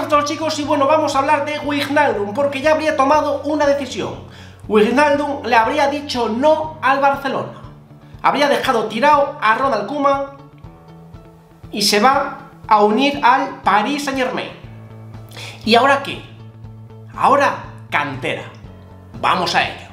están chicos? Y bueno, vamos a hablar de Wijnaldum, porque ya habría tomado una decisión. Wijnaldum le habría dicho no al Barcelona. Habría dejado tirado a Ronald Koeman y se va a unir al Paris Saint-Germain. ¿Y ahora qué? Ahora cantera. Vamos a ello.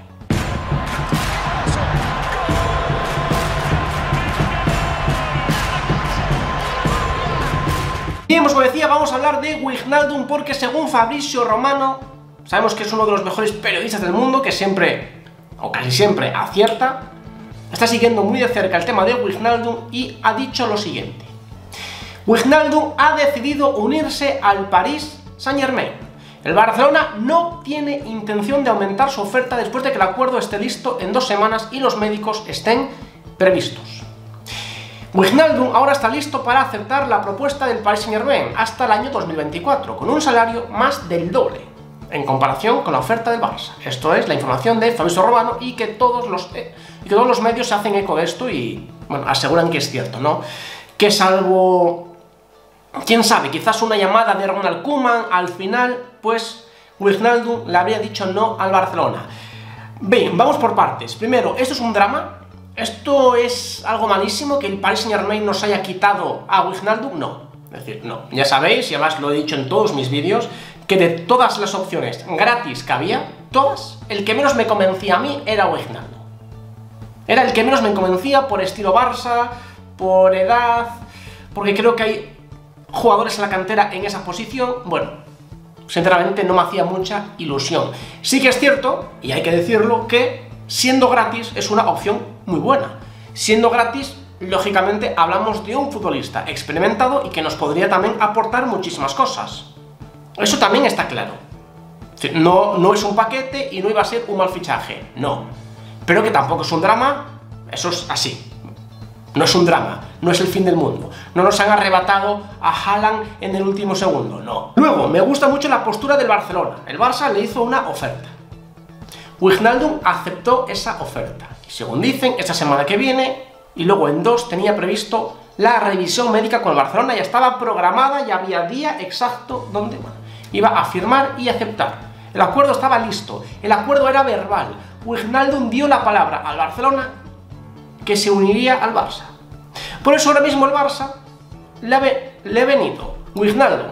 Bien, como decía, vamos a hablar de Wijnaldum porque según Fabrizio Romano, sabemos que es uno de los mejores periodistas del mundo, que siempre, o casi siempre, acierta. Está siguiendo muy de cerca el tema de Wijnaldum y ha dicho lo siguiente. Wijnaldum ha decidido unirse al Paris Saint-Germain. El Barcelona no tiene intención de aumentar su oferta después de que el acuerdo esté listo en 2 semanas y los médicos estén previstos. Wijnaldum ahora está listo para aceptar la propuesta del Paris Saint-Germain hasta el año 2024, con un salario más del doble, en comparación con la oferta del Barça. Esto es la información de Fabrizio Romano y que todos los medios se hacen eco de esto y, bueno, aseguran que es cierto, ¿no? Que salvo, quién sabe, quizás una llamada de Ronald Koeman, al final, pues, Wijnaldum le habría dicho no al Barcelona. Bien, vamos por partes. Primero, ¿esto es un drama? ¿Esto es algo malísimo que el Paris Saint-Germain nos haya quitado a Wijnaldum? No. Es decir, no. Ya sabéis, y además lo he dicho en todos mis vídeos, que de todas las opciones gratis que había, todas, el que menos me convencía a mí era Wijnaldum. Era el que menos me convencía por estilo Barça, por edad, porque creo que hay jugadores en la cantera en esa posición. Bueno, sinceramente no me hacía mucha ilusión. Sí que es cierto, y hay que decirlo, que siendo gratis es una opción muy buena. Siendo gratis, lógicamente hablamos de un futbolista experimentado y que nos podría también aportar muchísimas cosas. Eso también está claro. No es un paquete y no iba a ser un mal fichaje, no. Pero que tampoco es un drama, eso es así. No es un drama, no es el fin del mundo. No nos han arrebatado a Haaland en el último segundo, no. Luego, me gusta mucho la postura del Barcelona. El Barça le hizo una oferta. Wijnaldum aceptó esa oferta. Y según dicen, esta semana que viene, y luego en 2 tenía previsto la revisión médica con el Barcelona, ya estaba programada, ya había día exacto donde iba a firmar y aceptar. El acuerdo estaba listo, el acuerdo era verbal. Wijnaldum dio la palabra al Barcelona que se uniría al Barça. Por eso ahora mismo el Barça le ha venido Wijnaldum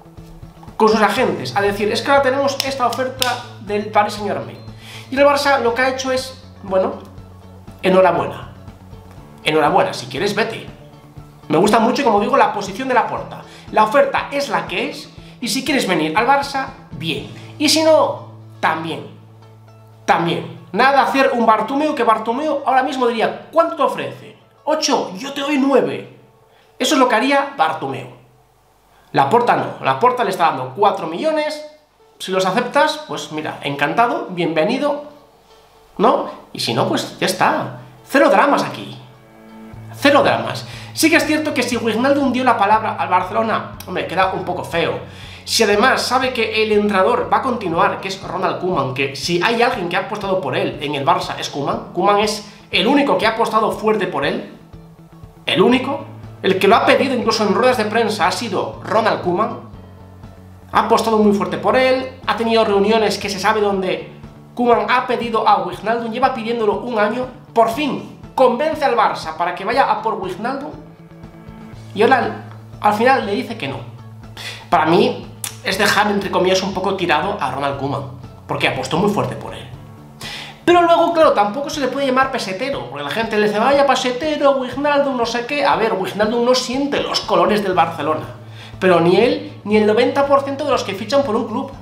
con sus agentes a decir, es que ahora tenemos esta oferta del Paris Saint-Germain. Y el Barça lo que ha hecho es, bueno, enhorabuena. Enhorabuena, si quieres vete. Me gusta mucho, como digo, la posición de Laporta. La oferta es la que es, y si quieres venir al Barça, bien. Y si no, también. También. Nada de hacer un Bartomeu, que Bartomeu ahora mismo diría, ¿cuánto te ofrece? 8, yo te doy 9. Eso es lo que haría Bartomeu. Laporta no. Laporta le está dando 4 millones. Si los aceptas, pues mira, encantado, bienvenido, ¿no? Y si no, pues ya está. Cero dramas aquí. Cero dramas. Sí que es cierto que si Wijnaldum dio la palabra al Barcelona, hombre, queda un poco feo. Si además sabe que el entrenador va a continuar, que es Ronald Koeman, que si hay alguien que ha apostado por él en el Barça es Koeman. Koeman es el único que ha apostado fuerte por él. El único. El que lo ha pedido incluso en ruedas de prensa ha sido Ronald Koeman. Ha apostado muy fuerte por él, ha tenido reuniones que se sabe donde Koeman ha pedido a Wijnaldum, lleva pidiéndolo un año, por fin convence al Barça para que vaya a por Wijnaldum y ahora al final le dice que no. Para mí es dejar, entre comillas, un poco tirado a Ronald Koeman, porque apostó muy fuerte por él. Pero luego, claro, tampoco se le puede llamar pesetero, porque la gente le dice, vaya pesetero, Wijnaldum, no sé qué. A ver, Wijnaldum no siente los colores del Barcelona. Pero ni él, ni el 90% de los que fichan por un club.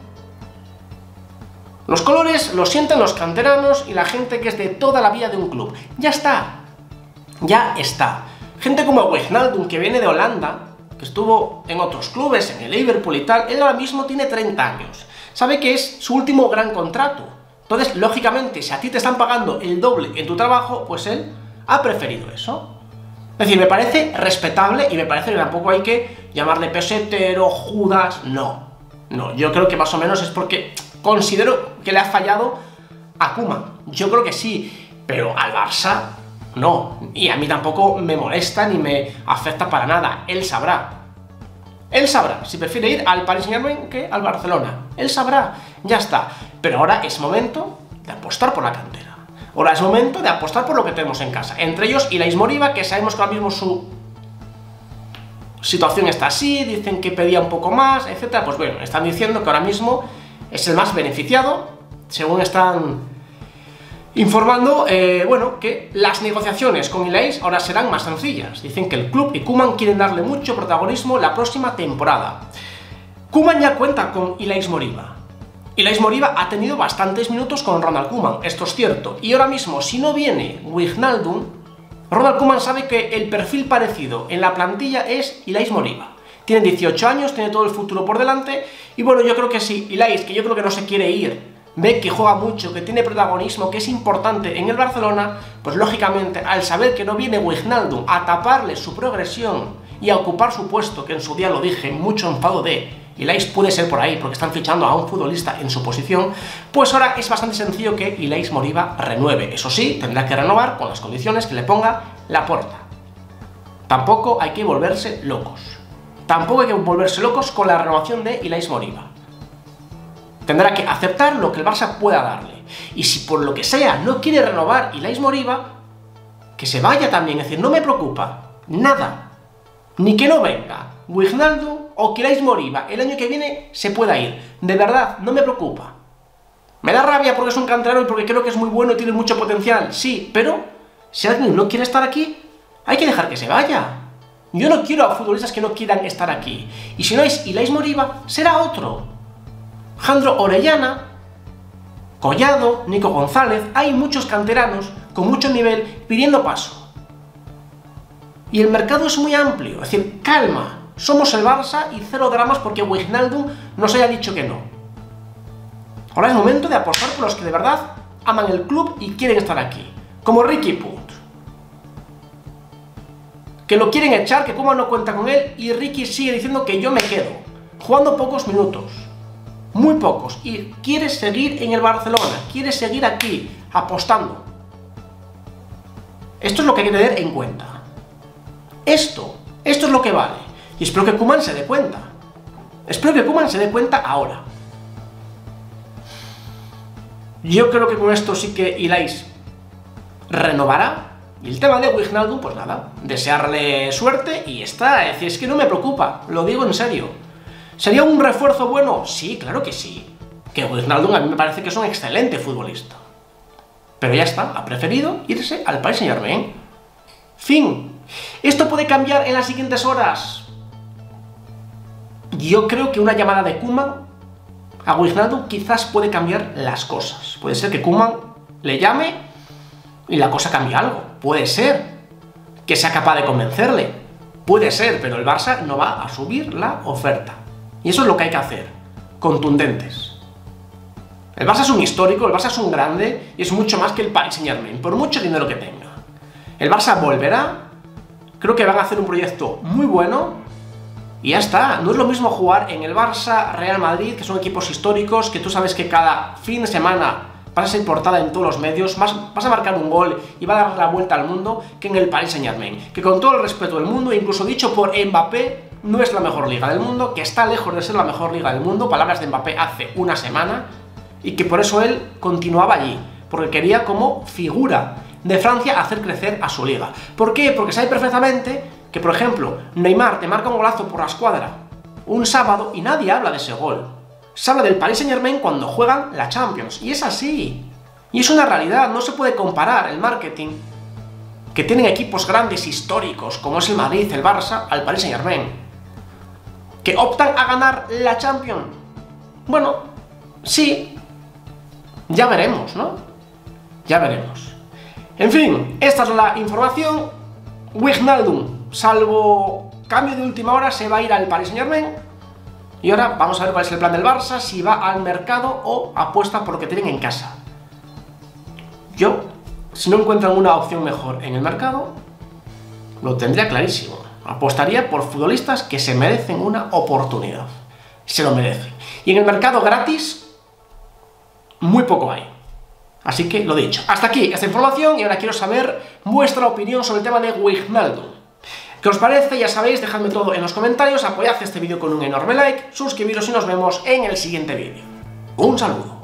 Los colores los sienten los canteranos y la gente que es de toda la vida de un club. Ya está. Ya está. Gente como Wijnaldum, que viene de Holanda, que estuvo en otros clubes, en el Liverpool y tal, él ahora mismo tiene 30 años. Sabe que es su último gran contrato. Entonces, lógicamente, si a ti te están pagando el doble en tu trabajo, pues él ha preferido eso. Es decir, me parece respetable y me parece que tampoco hay que llamarle pesetero, Judas, no. No, yo creo que más o menos es porque considero que le ha fallado a Koeman. Yo creo que sí, pero al Barça no. Y a mí tampoco me molesta ni me afecta para nada, él sabrá. Él sabrá si prefiere ir al Paris Saint-Germain que al Barcelona. Él sabrá, ya está. Pero ahora es momento de apostar por la cantera. Ahora es momento de apostar por lo que tenemos en casa. Entre ellos Ilais Moriba, que sabemos que ahora mismo su situación está así, dicen que pedía un poco más, etc. Pues bueno, están diciendo que ahora mismo es el más beneficiado, según están informando, bueno, que las negociaciones con Ilais ahora serán más sencillas. Dicen que el club y Koeman quieren darle mucho protagonismo la próxima temporada. Koeman ya cuenta con Ilais Moriba. Ilais Moriba ha tenido bastantes minutos con Ronald Koeman, esto es cierto. Y ahora mismo, si no viene Wijnaldum, Ronald Koeman sabe que el perfil parecido en la plantilla es Ilais Moriba. Tiene 18 años, tiene todo el futuro por delante. Y bueno, yo creo que si Ilais, que yo creo que no se quiere ir, ve que juega mucho, que tiene protagonismo, que es importante en el Barcelona, pues lógicamente, al saber que no viene Wijnaldum a taparle su progresión y a ocupar su puesto, que en su día lo dije, mucho enfado de Ilais puede ser por ahí, porque están fichando a un futbolista en su posición, pues ahora es bastante sencillo que Ilais Moriba renueve. Eso sí, tendrá que renovar con las condiciones que le ponga Laporta. Tampoco hay que volverse locos. Tampoco hay que volverse locos con la renovación de Ilais Moriba. Tendrá que aceptar lo que el Barça pueda darle. Y si por lo que sea no quiere renovar Ilais Moriba, que se vaya también. Es decir, no me preocupa nada. Ni que no venga Wijnaldum o que Ilais Moriba el año que viene se pueda ir. De verdad, no me preocupa. Me da rabia porque es un canterano y porque creo que es muy bueno y tiene mucho potencial. Sí, pero si alguien no quiere estar aquí, hay que dejar que se vaya. Yo no quiero a futbolistas que no quieran estar aquí. Y si no es Ilais Moriba, será otro. Jandro Orellana, Collado, Nico González, hay muchos canteranos con mucho nivel pidiendo paso. Y el mercado es muy amplio, es decir, calma, somos el Barça y cero dramas porque Wijnaldum nos haya dicho que no. Ahora es momento de apostar por los que de verdad aman el club y quieren estar aquí, como Riqui Puig, que lo quieren echar, que Koeman no cuenta con él y Riqui sigue diciendo que yo me quedo, jugando pocos minutos. Muy pocos, y quiere seguir en el Barcelona, quiere seguir aquí, apostando. Esto es lo que hay que tener en cuenta. Esto es lo que vale. Y espero que Koeman se dé cuenta. Espero que Koeman se dé cuenta ahora. Yo creo que con esto sí que Ilais renovará. Y el tema de Wijnaldum, pues nada, desearle suerte y está. Es decir, es que no me preocupa, lo digo en serio. ¿Sería un refuerzo bueno? Sí, claro que sí. Que Wijnaldum a mí me parece que es un excelente futbolista. Pero ya está, ha preferido irse al Paris Saint-Germain. Fin. ¿Esto puede cambiar en las siguientes horas? Yo creo que una llamada de Koeman a Wijnaldum quizás puede cambiar las cosas. Puede ser que Koeman le llame y la cosa cambie algo. Puede ser que sea capaz de convencerle. Puede ser, pero el Barça no va a subir la oferta. Y eso es lo que hay que hacer, contundentes. El Barça es un histórico, el Barça es un grande y es mucho más que el Paris Saint-Germain, por mucho dinero que tenga. El Barça volverá, creo que van a hacer un proyecto muy bueno y ya está. No es lo mismo jugar en el Barça, Real Madrid, que son equipos históricos, que tú sabes que cada fin de semana vas a ser portada en todos los medios, vas a marcar un gol y va a dar la vuelta al mundo, que en el Paris Saint-Germain, que con todo el respeto del mundo, incluso dicho por Mbappé, no es la mejor liga del mundo, que está lejos de ser la mejor liga del mundo, palabras de Mbappé hace una semana, y que por eso él continuaba allí, porque quería como figura de Francia hacer crecer a su liga. ¿Por qué? Porque sabe perfectamente que, por ejemplo, Neymar te marca un golazo por la escuadra un sábado y nadie habla de ese gol. Se habla del Paris Saint-Germain cuando juegan la Champions, y es así. Y es una realidad, no se puede comparar el marketing que tienen equipos grandes históricos, como es el Madrid, el Barça, al Paris Saint-Germain. ¿Que optan a ganar la Champions? Bueno, sí. Ya veremos, ¿no? Ya veremos. En fin, esta es la información. Wijnaldum, salvo cambio de última hora, se va a ir al Paris Saint-Germain. Y ahora vamos a ver cuál es el plan del Barça, si va al mercado o apuesta por lo que tienen en casa. Yo, si no encuentran una opción mejor en el mercado, lo tendría clarísimo. Apostaría por futbolistas que se merecen una oportunidad. Se lo merecen. Y en el mercado gratis, muy poco hay. Así que lo dicho. Hasta aquí esta información y ahora quiero saber vuestra opinión sobre el tema de Wijnaldum. ¿Qué os parece? Ya sabéis, dejadme todo en los comentarios, apoyad este vídeo con un enorme like, suscribiros y nos vemos en el siguiente vídeo. Un saludo.